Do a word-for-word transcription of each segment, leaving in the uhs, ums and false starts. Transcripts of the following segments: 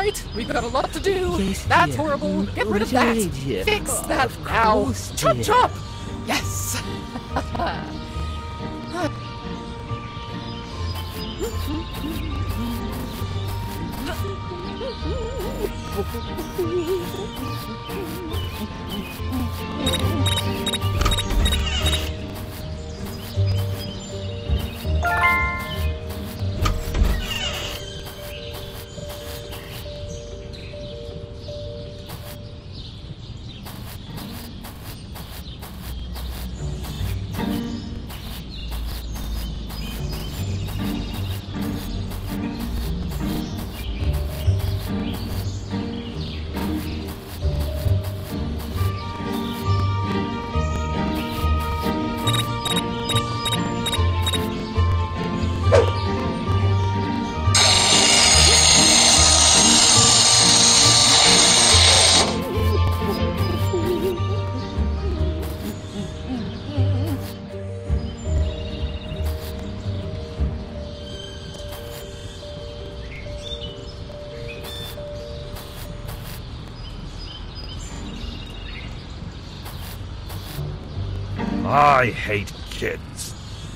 Right, we've got a lot to do. Yes, That's dear. horrible. Get rid of Right, that. dear. Fix Oh, that of now. course, Chop dear. chop. Yes. I hate kids.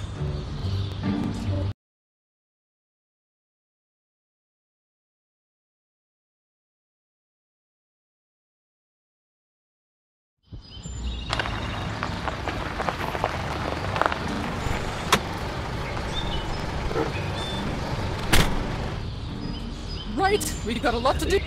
Right, we've got a lot to do.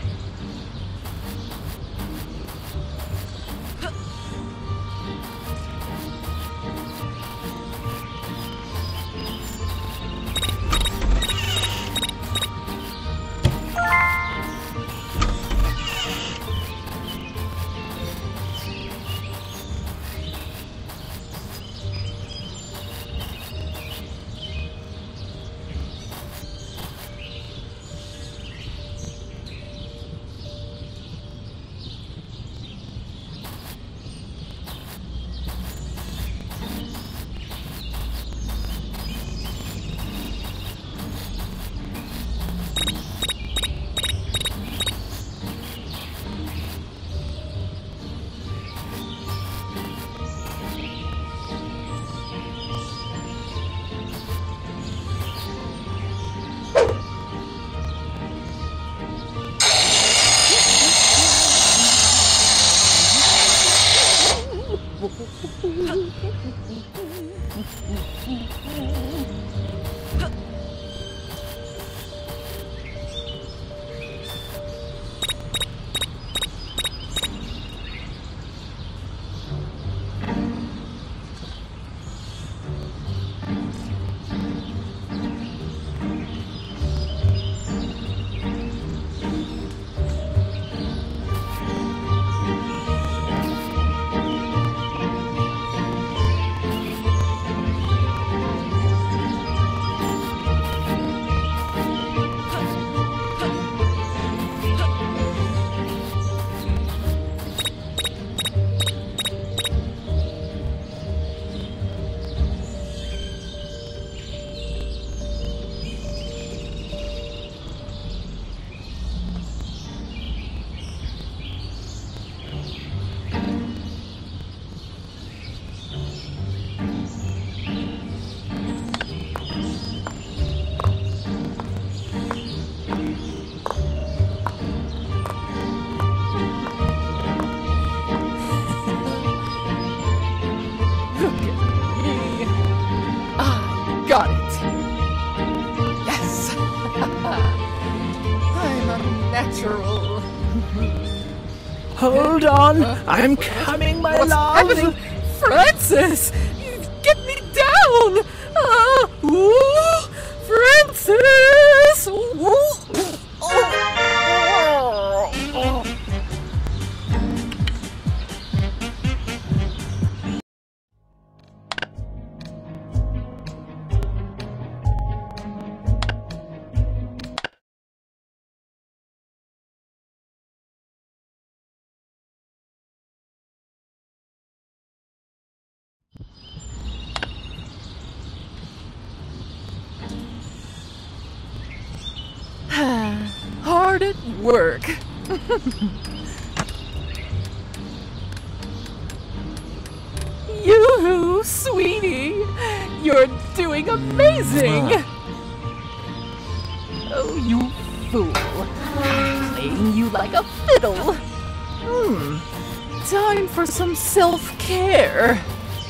Got it. Yes. I'm a natural. Hold on, Uh, I'm coming, my What's love. happening? Francis, get me down. Uh, ooh, Francis. Ooh. Oh. Oh. Oh. hard at work. Yoo-hoo, sweetie! You're doing amazing! Oh, you fool. I'm playing you like a fiddle. Hmm. Time for some self-care.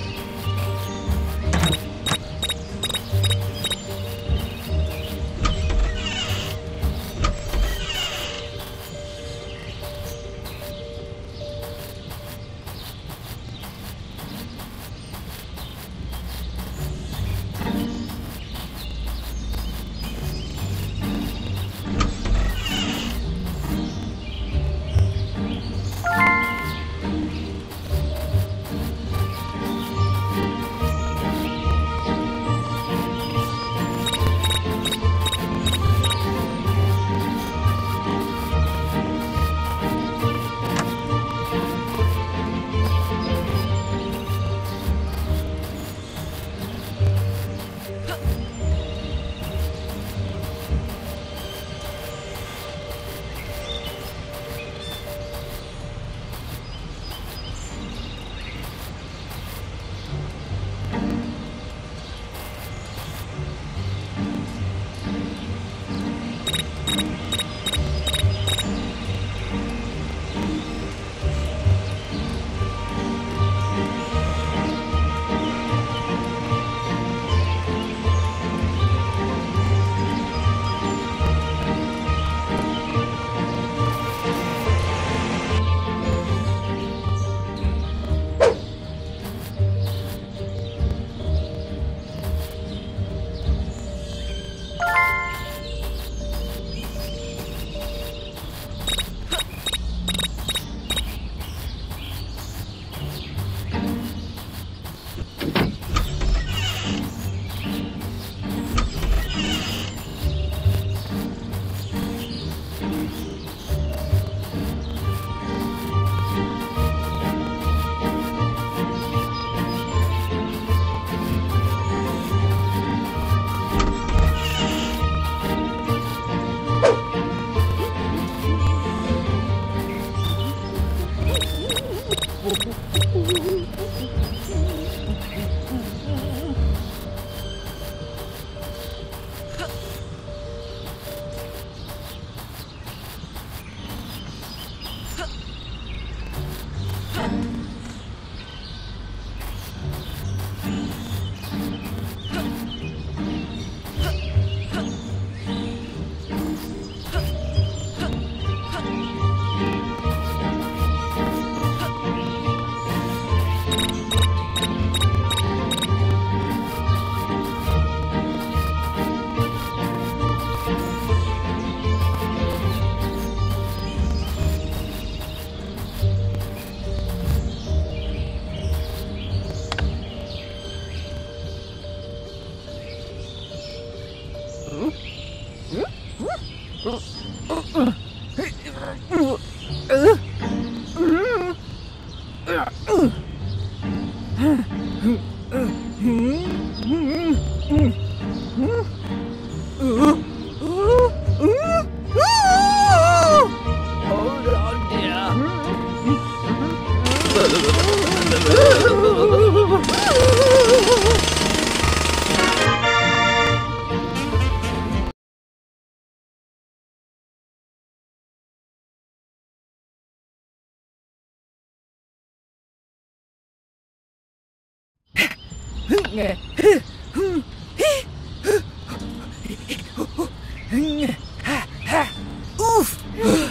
Oof!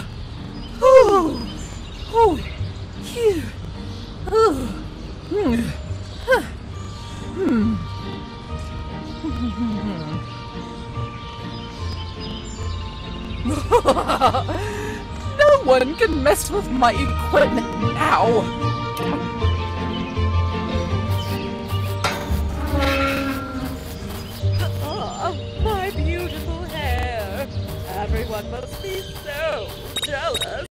Oh, oh, phew. Oh. Hmm. Huh. Hmm. No one can mess with my equipment now. Oh, my beautiful hair. Everyone must be so jealous.